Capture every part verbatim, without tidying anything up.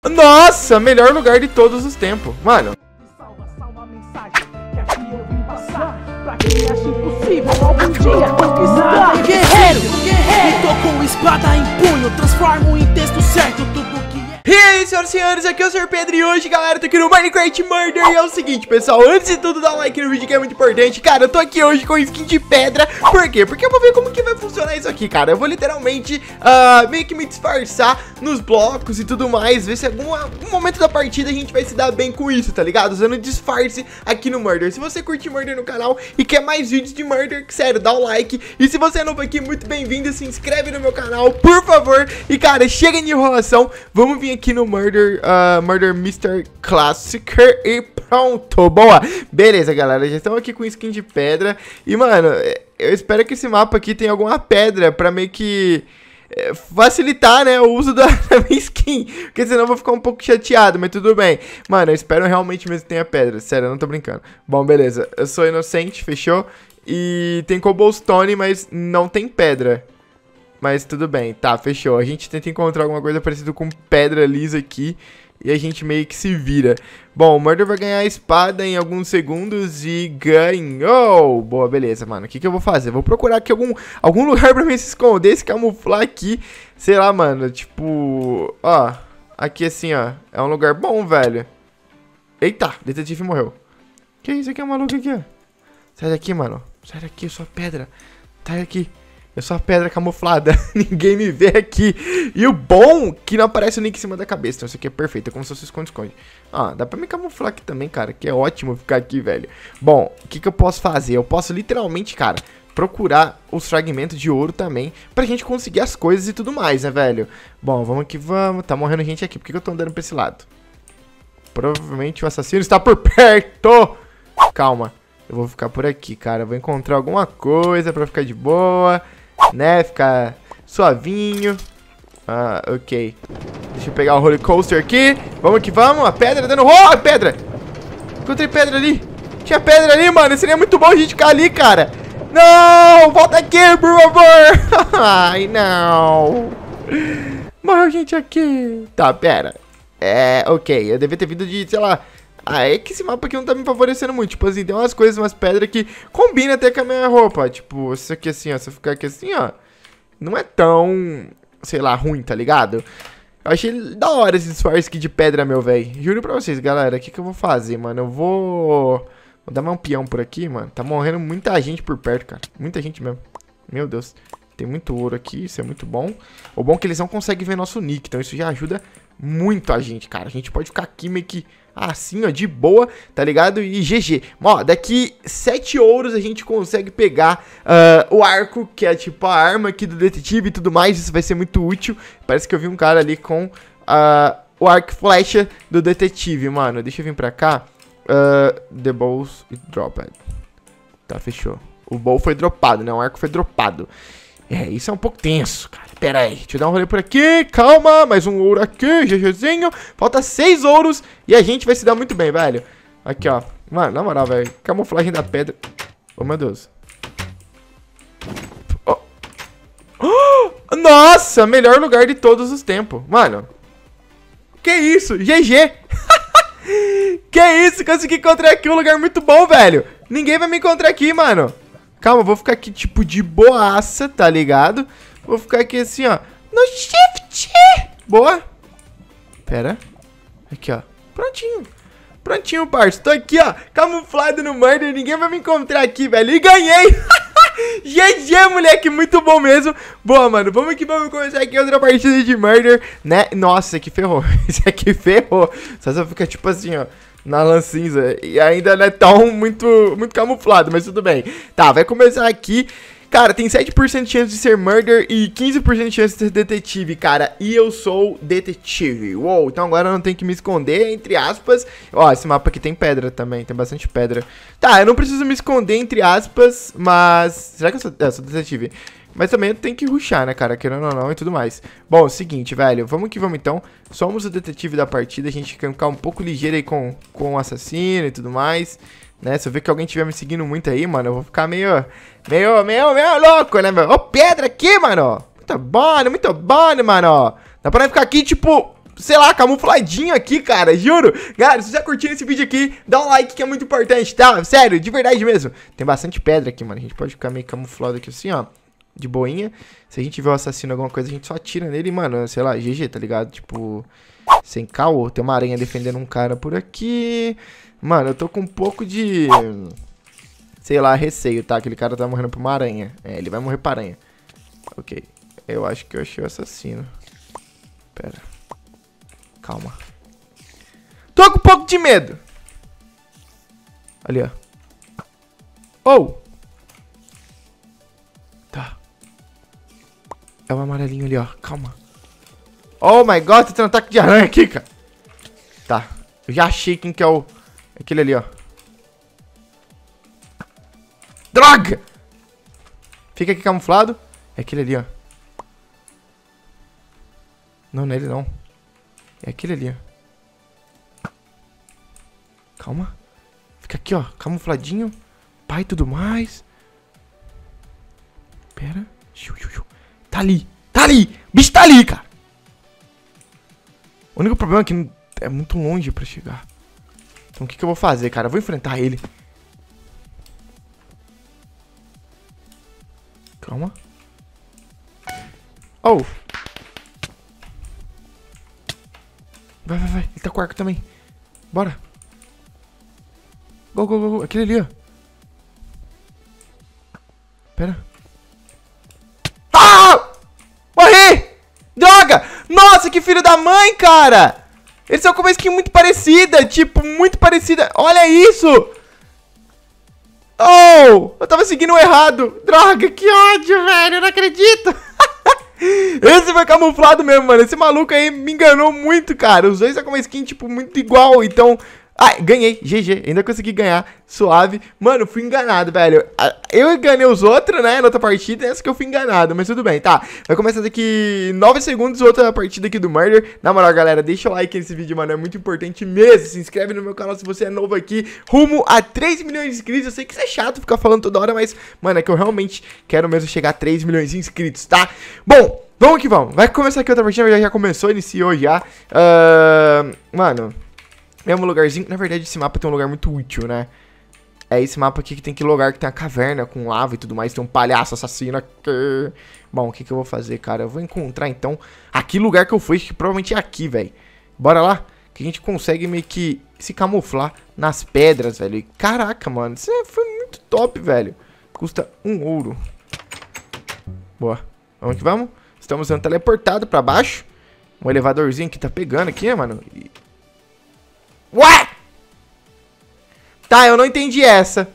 Nossa, melhor lugar de todos os tempos. Mano. Salva, salva a mensagem que aqui eu vim passar. Pra quem acha impossível algum dia conquistar. Guerreiro, guerreiro, tô com espada em punho. Transformo em texto certo tudo que é. E aí, senhoras e senhores, aqui é o senhor Pedro e hoje, galera, tô aqui no Minecraft Murder. E é o seguinte, pessoal, antes de tudo, dá um like no vídeo que é muito importante. Cara, eu tô aqui hoje com skin de pedra. Por quê? Porque eu vou ver como que vai funcionar isso aqui, cara. Eu vou literalmente uh, meio que me disfarçar nos blocos e tudo mais. Ver se em algum, algum momento da partida a gente vai se dar bem com isso, tá ligado? Usando disfarce aqui no Murder. Se você curte Murder no canal e quer mais vídeos de Murder, sério, dá o like. E se você é novo aqui, muito bem-vindo, se inscreve no meu canal, por favor. E, cara, chega de enrolação, vamos vir aqui no Murder, uh, Murder mister Classicer e pronto, boa. Beleza, galera, já estamos aqui com skin de pedra. E, mano, eu espero que esse mapa aqui tenha alguma pedra pra meio que é, facilitar, né, o uso da, da minha skin. Porque senão eu vou ficar um pouco chateado, mas tudo bem. Mano, eu espero realmente mesmo que tenha pedra. Sério, eu não tô brincando. Bom, beleza, eu sou inocente, fechou? E tem cobblestone, mas não tem pedra. Mas tudo bem, tá, fechou. A gente tenta encontrar alguma coisa parecida com pedra lisa aqui e a gente meio que se vira. Bom, o Murder vai ganhar a espada em alguns segundos e ganhou. Boa, beleza, mano. O que que eu vou fazer? Vou procurar aqui algum, algum lugar pra mim se esconder, se camuflar aqui. Sei lá, mano, tipo... Ó, aqui assim, ó. É um lugar bom, velho. Eita, o detetive morreu. Que isso aqui é maluco aqui, ó. Sai daqui, mano. Sai daqui, eu sou a pedra. Sai daqui. Eu sou a pedra camuflada, ninguém me vê aqui. E o bom que não aparece o nick em cima da cabeça. Então isso aqui é perfeito, é como se fosse esconde-esconde. Ah, dá pra me camuflar aqui também, cara, que é ótimo ficar aqui, velho. Bom, o que que eu posso fazer? Eu posso literalmente, cara, procurar os fragmentos de ouro também, pra gente conseguir as coisas e tudo mais, né, velho? Bom, vamos que vamos. Tá morrendo gente aqui, por que que eu tô andando pra esse lado? Provavelmente o assassino está por perto. Calma, eu vou ficar por aqui, cara. Eu vou encontrar alguma coisa pra ficar de boa, né, ficar suavinho. Ah, ok. Deixa eu pegar o roller coaster aqui. Vamos que vamos, a pedra dando... Oh, pedra! Encontrei pedra ali. Tinha pedra ali, mano, seria muito bom a gente ficar ali, cara. Não, volta aqui, por favor. Ai, não. Morreu gente aqui. Tá, pera. É, ok, eu devia ter vindo de, sei lá... Ah, é que esse mapa aqui não tá me favorecendo muito. Tipo assim, tem umas coisas, umas pedras que combinam até com a minha roupa. Tipo, isso aqui assim, ó. Se eu ficar aqui assim, ó, não é tão, sei lá, ruim, tá ligado? Eu achei da hora esse disfarce aqui de pedra, meu velho. Juro pra vocês, galera. O que que eu vou fazer, mano? Eu vou... Vou dar um peão por aqui, mano. Tá morrendo muita gente por perto, cara. Muita gente mesmo. Meu Deus. Tem muito ouro aqui, isso é muito bom. O bom é que eles não conseguem ver nosso nick, então isso já ajuda muito a gente, cara. A gente pode ficar aqui meio que assim, ó, de boa, tá ligado? E G G. Ó, daqui sete ouros a gente consegue pegar uh, o arco, que é tipo a arma aqui do detetive e tudo mais. Isso vai ser muito útil. Parece que eu vi um cara ali com uh, o arco e flecha do detetive, mano. Deixa eu vir pra cá. Uh, the balls dropped. Tá, fechou. O bowl foi dropado, né? O arco foi dropado. É, isso é um pouco tenso, cara. Pera aí, deixa eu dar um rolê por aqui. Calma, mais um ouro aqui, GGzinho. Falta seis ouros e a gente vai se dar muito bem, velho. Aqui, ó. Mano, na moral, velho. Camuflagem da pedra. Oh, meu Deus. Oh. Oh, nossa, melhor lugar de todos os tempos. Mano. Que isso? G G. Que isso? Consegui encontrar aqui um lugar muito bom, velho. Ninguém vai me encontrar aqui, mano. Calma, eu vou ficar aqui, tipo, de boaça, tá ligado? Vou ficar aqui assim, ó, no shift. Boa. Pera. Aqui, ó. Prontinho. Prontinho, parça. Tô aqui, ó, camuflado no Murder. Ninguém vai me encontrar aqui, velho. E ganhei. G G, moleque. Muito bom mesmo. Boa, mano. Vamos que vamos começar aqui outra partida de Murder, né? Nossa, esse aqui ferrou. Esse aqui ferrou. Só se eu ficar, tipo assim, ó, na lã cinza. E ainda não é tão muito, muito camuflado, mas tudo bem. Tá, vai começar aqui. Cara, tem sete por cento de chance de ser Murder e quinze por cento de chance de ser detetive, cara. E eu sou detetive. Uou, então agora eu não tenho que me esconder, entre aspas. Ó, esse mapa aqui tem pedra também, tem bastante pedra. Tá, eu não preciso me esconder, entre aspas, mas... Será que eu sou, é, eu sou detetive? Mas também eu tenho que rushar, né, cara, querendo ou não e tudo mais. Bom, é o seguinte, velho, vamos que vamos então. Somos o detetive da partida, a gente quer ficar um pouco ligeiro aí com, com o assassino e tudo mais, né? Se eu ver que alguém estiver me seguindo muito aí, mano, eu vou ficar meio, meio, meio, meio louco, né, meu? Ó, pedra aqui, mano. Muito bom, muito bom, mano. Dá pra ficar aqui, tipo, sei lá, camufladinho aqui, cara, juro. Galera, se você já curtiu esse vídeo aqui, dá um like que é muito importante, tá? Sério, de verdade mesmo. Tem bastante pedra aqui, mano. A gente pode ficar meio camuflado aqui assim, ó. De boinha. Se a gente vê o assassino alguma coisa, a gente só atira nele, mano. Sei lá, G G, tá ligado? Tipo, sem caô. Tem uma aranha defendendo um cara por aqui. Mano, eu tô com um pouco de... sei lá, receio, tá? Aquele cara tá morrendo por uma aranha. É, ele vai morrer pra aranha. Ok. Eu acho que eu achei o assassino. Pera. Calma. Tô com um pouco de medo. Ali, ó. Oh! Tá. É o amarelinho ali, ó. Calma. Oh my god, tá tendo um ataque de aranha aqui, cara. Tá. Eu já achei quem que é o... aquele ali, ó. Droga! Fica aqui camuflado. É aquele ali, ó. Não, não é ele não. É aquele ali, ó. Calma. Fica aqui, ó. Camufladinho. Pai e tudo mais. Pera. Tá ali. Tá ali. O bicho tá ali, cara. O único problema é que é muito longe pra chegar. Então o que que eu vou fazer, cara? Eu vou enfrentar ele. Calma. Oh. Vai, vai, vai. Ele tá com arco também. Bora. Go, go, go, go. Aquele ali, ó. Pera. Ah! Morri! Droga! Nossa, que filho da mãe, cara! Eles são com uma skin muito parecida. Tipo, muito parecida. Olha isso! Oh! Eu tava seguindo o errado. Droga, que ódio, velho. Eu não acredito. Esse foi camuflado mesmo, mano. Esse maluco aí me enganou muito, cara. Os dois são com uma skin, tipo, muito igual. Então... ah, ganhei. G G. Ainda consegui ganhar. Suave. Mano, fui enganado, velho. Eu enganei os outros, né? Na outra partida. Essa que eu fui enganado. Mas tudo bem, tá. Vai começar daqui nove segundos outra partida aqui do Murder. Na moral, galera, deixa o like nesse vídeo, mano. É muito importante mesmo. Se inscreve no meu canal se você é novo aqui. Rumo a três milhões de inscritos. Eu sei que isso é chato ficar falando toda hora, mas, mano, é que eu realmente quero mesmo chegar a três milhões de inscritos, tá? Bom, vamos que vamos. Vai começar aqui outra partida. Já, já começou, iniciou já. Uh, mano... mesmo lugarzinho. Na verdade, esse mapa tem um lugar muito útil, né? É esse mapa aqui que tem aquele lugar que tem a caverna com lava e tudo mais. Tem um palhaço assassino aqui. Bom, o que que eu vou fazer, cara? Eu vou encontrar, então, aquele lugar que eu fui, que provavelmente é aqui, velho. Bora lá? Que a gente consegue meio que se camuflar nas pedras, velho. E, caraca, mano. Isso foi muito top, velho. Custa um ouro. Boa. Vamos que vamos. Estamos sendo teleportados pra baixo. Um elevadorzinho que tá pegando aqui, né, mano? E... ué! Tá, eu não entendi essa.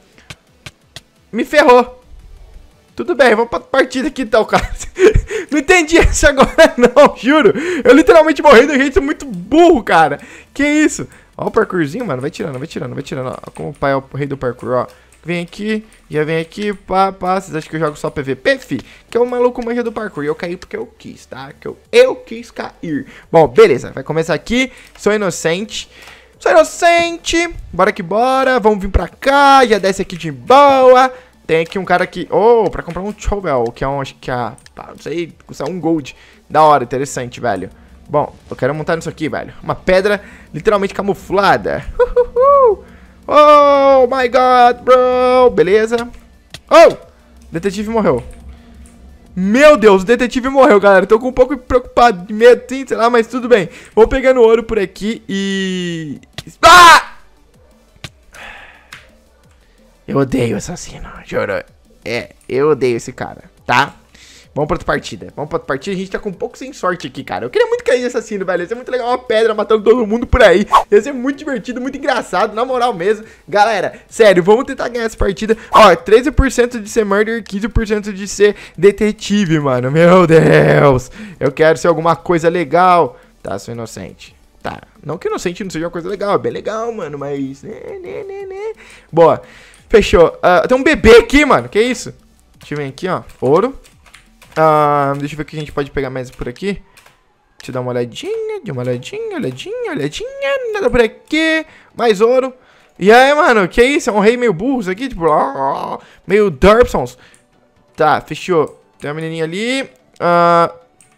Me ferrou. Tudo bem, vamos pra partida aqui então, cara. Não entendi essa agora não, juro. Eu literalmente morri de um jeito muito burro, cara. Que isso? Ó o parkourzinho, mano. Vai tirando, vai tirando, vai tirando. Ó, como o pai é o rei do parkour, ó. Vem aqui, já vem aqui, pá, pá. Vocês acham que eu jogo só P V P, fi? Que é o maluco manja do parkour. E eu caí porque eu quis, tá? Que eu, eu quis cair. Bom, beleza. Vai começar aqui. Sou inocente. Sou inocente. Bora que bora. Vamos vir pra cá. Já desce aqui de boa. Tem aqui um cara aqui. Oh, pra comprar um Chovel. Que é um, acho que é, pá, não sei, custa um gold. Da hora, interessante, velho. Bom, eu quero montar nisso aqui, velho. Uma pedra literalmente camuflada. Uhuhu. Oh my god, bro. Beleza. Oh, detetive morreu. Meu Deus, o detetive morreu, galera. Tô com um pouco preocupado, de medo, sim, sei lá, mas tudo bem. Vou pegando ouro por aqui e... ah! Eu odeio assassino, juro. É, eu odeio esse cara, tá? Vamos pra outra partida. Vamos pra outra partida. A gente tá com um pouco sem sorte aqui, cara. Eu queria muito cair de assassino, velho. Ia ser muito legal uma pedra matando todo mundo por aí. Ia ser muito divertido, muito engraçado, na moral mesmo. Galera, sério, vamos tentar ganhar essa partida. Ó, treze por cento de ser murder, quinze por cento de ser detetive, mano. Meu Deus. Eu quero ser alguma coisa legal. Tá, sou inocente. Tá, não que inocente não seja uma coisa legal. É bem legal, mano, mas... né, né, né, né. Boa. Fechou. Uh, tem um bebê aqui, mano. Que isso? Deixa eu ver aqui, ó. Ouro. Uh, deixa eu ver o que a gente pode pegar mais por aqui. Deixa eu dar uma olhadinha, de uma olhadinha, olhadinha, olhadinha. Nada por aqui. Mais ouro. E aí, mano, que isso? É um rei meio burro isso aqui, tipo, ó, meio Derpsons. Tá, fechou. Tem uma menininha ali. Uh,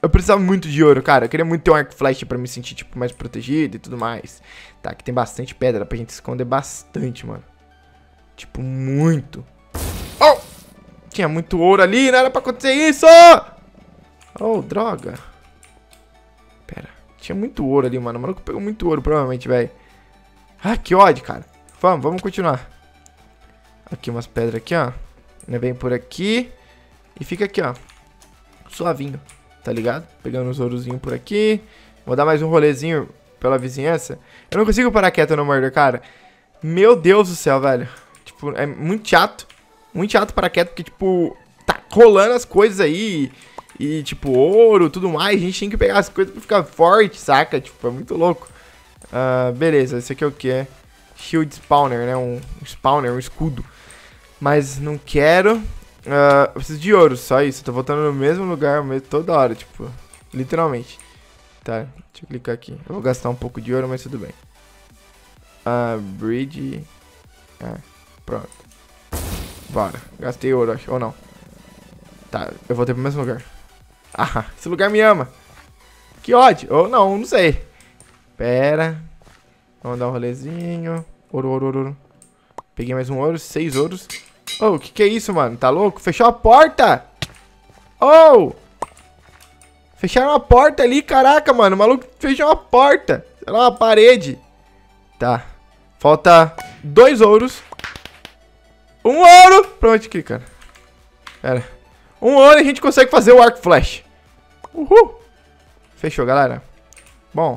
Eu precisava muito de ouro, cara. Eu queria muito ter um arco e flecha pra me sentir, tipo, mais protegido e tudo mais. Tá, aqui tem bastante pedra pra gente esconder bastante, mano. Tipo, muito. Oh! Tinha muito ouro ali, não era pra acontecer isso! Oh, droga. Pera, tinha muito ouro ali, mano. O maluco pegou muito ouro, provavelmente, velho. Ah, que ódio, cara. Vamos, vamos continuar. Aqui umas pedras aqui, ó. Vem por aqui. E fica aqui, ó. Suavinho, tá ligado? Pegando os ourozinhos por aqui. Vou dar mais um rolezinho pela vizinhança. Eu não consigo parar quieto no murder, cara. Meu Deus do céu, velho. Tipo, é muito chato. Muito chato parar quieto, porque, tipo, tá rolando as coisas aí. E, tipo, ouro, tudo mais. A gente tem que pegar as coisas pra ficar forte, saca? Tipo, é muito louco. Uh, beleza, esse aqui é o que? Shield spawner, né? Um spawner, um escudo. Mas não quero. Uh, eu preciso de ouro, só isso. Eu tô voltando no mesmo lugar toda hora, tipo, literalmente. Tá, deixa eu clicar aqui. Eu vou gastar um pouco de ouro, mas tudo bem. Uh, bridge. Ah, pronto. Bora. Gastei ouro, acho. Ou não. Tá, eu voltei pro mesmo lugar. Ah, esse lugar me ama. Que ódio. Ou não, não sei. Pera. Vamos dar um rolezinho. Ouro, ouro, ouro, ouro. Peguei mais um ouro, seis ouros. Oh, que que é isso, mano? Tá louco? Fechou a porta! Oh! Fecharam a porta ali, caraca, mano. O maluco fechou uma porta. Sei lá, uma parede. Tá. Falta dois ouros. Um ouro! Pronto, aqui, cara. Pera. Um ouro e a gente consegue fazer o arco flash. Uhul! Fechou, galera. Bom.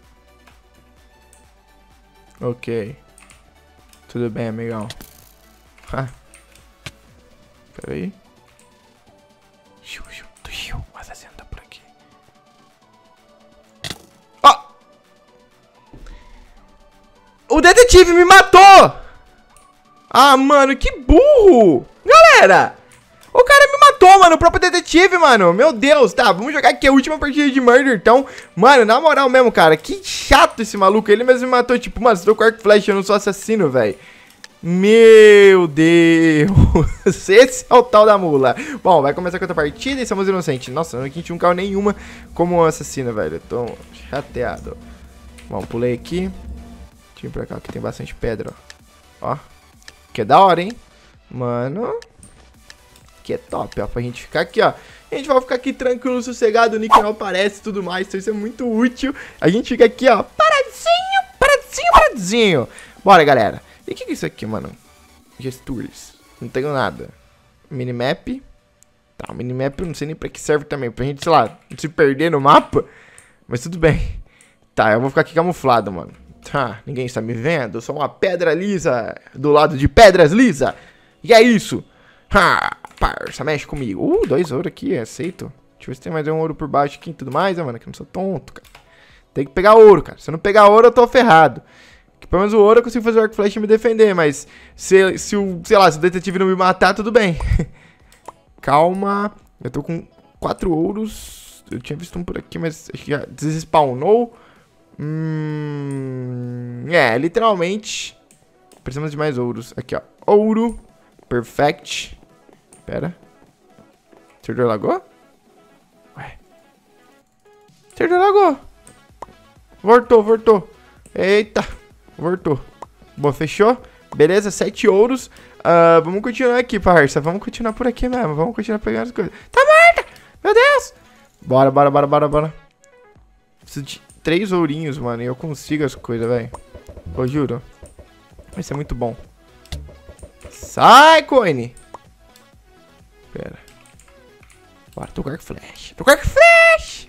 Ok. Tudo bem, amigão. Ah. Pera aí. O assassino tá por aqui. Ó! Oh! O detetive me matou! Ah, mano, que burro! Galera! O cara me matou, mano, o próprio detetive, mano. Meu Deus, tá, vamos jogar aqui a última partida de Murder, então. Mano, na moral mesmo, cara, que chato esse maluco. Ele mesmo me matou, tipo, mano, se eu tô com arco flash, eu não sou assassino, velho. Meu Deus. Esse é o tal da mula. Bom, vai começar com outra partida e somos inocentes. Nossa, não tinha um carro nenhuma como um assassino, velho. Eu tô chateado. Bom, pulei aqui. Deixa eu ir pra cá, que tem bastante pedra, ó. Ó. Que é da hora, hein? Mano. Que é top, ó. Pra gente ficar aqui, ó. A gente vai ficar aqui tranquilo, sossegado. O nick não aparece e tudo mais. Então isso é muito útil. A gente fica aqui, ó. Paradinho, paradinho, paradinho. Bora, galera. E o que, que é isso aqui, mano? Gestures. Não tenho nada. Minimap. Tá, o minimap eu não sei nem pra que serve também. Pra gente, sei lá, não se perder no mapa. Mas tudo bem. Tá, eu vou ficar aqui camuflado, mano. Tá, ninguém está me vendo. Eu sou uma pedra lisa do lado de pedras lisa. E é isso. Ha, parça, mexe comigo. Uh, dois ouro aqui, aceito. Deixa eu ver se tem mais um ouro por baixo aqui e tudo mais, né, mano? Que eu não sou tonto, cara. Tem que pegar ouro, cara. Se eu não pegar ouro, eu tô ferrado. Que pelo menos o ouro eu consigo fazer o arco flash e me defender, mas se, se o, sei lá, se o detetive não me matar, tudo bem. Calma, eu tô com quatro ouros. Eu tinha visto um por aqui, mas acho que já desspawnou. Hum, é, literalmente precisamos de mais ouros. Aqui, ó, ouro. Perfect. Pera. Servidor lagou? Ué. Servidor lagou. Voltou, voltou. Eita. Voltou. Boa, fechou. Beleza, sete ouros. Uh, vamos continuar aqui, parça. Vamos continuar por aqui mesmo. Vamos continuar pegando as coisas. Tá morta! Meu Deus! Bora, bora, bora, bora, bora. Preciso de três ourinhos, mano. E eu consigo as coisas, velho. Eu juro. Vai ser muito bom. Sai, coine! Pera. Bora, tô com arco flash. Tô com arco flash!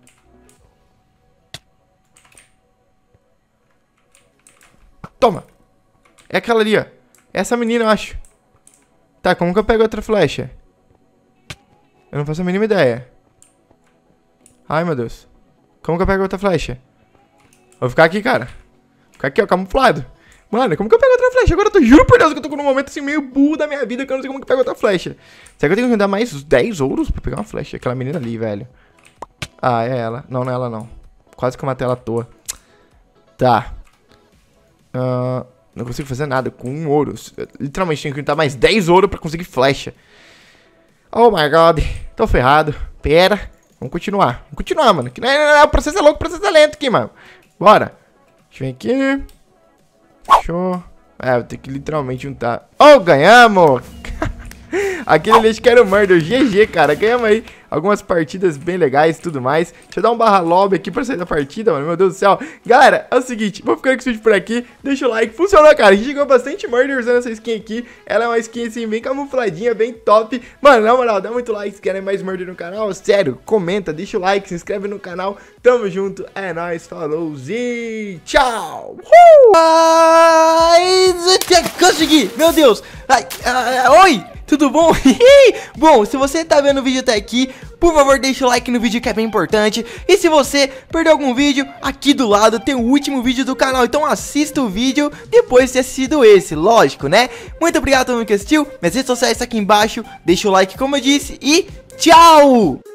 Toma! É aquela ali, ó. Essa menina, eu acho. Tá, como que eu pego outra flecha? Eu não faço a mínima ideia. Ai, meu Deus. Como que eu pego outra flecha? Vou ficar aqui, cara. Vou ficar aqui, ó, camuflado. Mano, como que eu pego outra flecha? Agora eu tô, juro por Deus que eu tô num momento assim meio burro da minha vida que eu não sei como que eu pego outra flecha. Será que eu tenho que andar mais dez ouros pra pegar uma flecha? Aquela menina ali, velho. Ah, é ela. Não, não é ela, não. Quase que eu matei ela à toa. Tá. Uh, não consigo fazer nada com um ouro. Literalmente tenho que juntar mais dez ouro pra conseguir flecha. Oh my god. Tô ferrado. Pera. Vamos continuar. Vamos continuar, mano. Que não é, não é, o processo é louco, o processo é lento aqui, mano. Bora. Deixa eu vir aqui. Show. É, vou ter que literalmente juntar. Oh, ganhamos! Aquele ali acho que era o Murder. G G, cara. Ganhamos aí algumas partidas bem legais e tudo mais. Deixa eu dar um barra lobby aqui pra sair da partida, mano. Meu Deus do céu. Galera, é o seguinte. Vou ficando com esse vídeo por aqui. Deixa o like. Funcionou, cara. A gente chegou bastante Murder usando essa skin aqui. Ela é uma skin, assim, bem camufladinha, bem top. Mano, na moral, dá muito like se querem mais Murder no canal. Sério, comenta, deixa o like, se inscreve no canal. Tamo junto. É nóis. Falou e tchau. Uh! Ai, consegui. Meu Deus. Ai, ai, oi. Tudo bom? Bom, se você tá vendo o vídeo até aqui, por favor deixa o like no vídeo que é bem importante. E se você perdeu algum vídeo, aqui do lado tem o último vídeo do canal. Então assista o vídeo depois de ter assistido esse, lógico, né? Muito obrigado a todo mundo que assistiu. Minhas redes sociais estão aqui embaixo. Deixa o like como eu disse e tchau!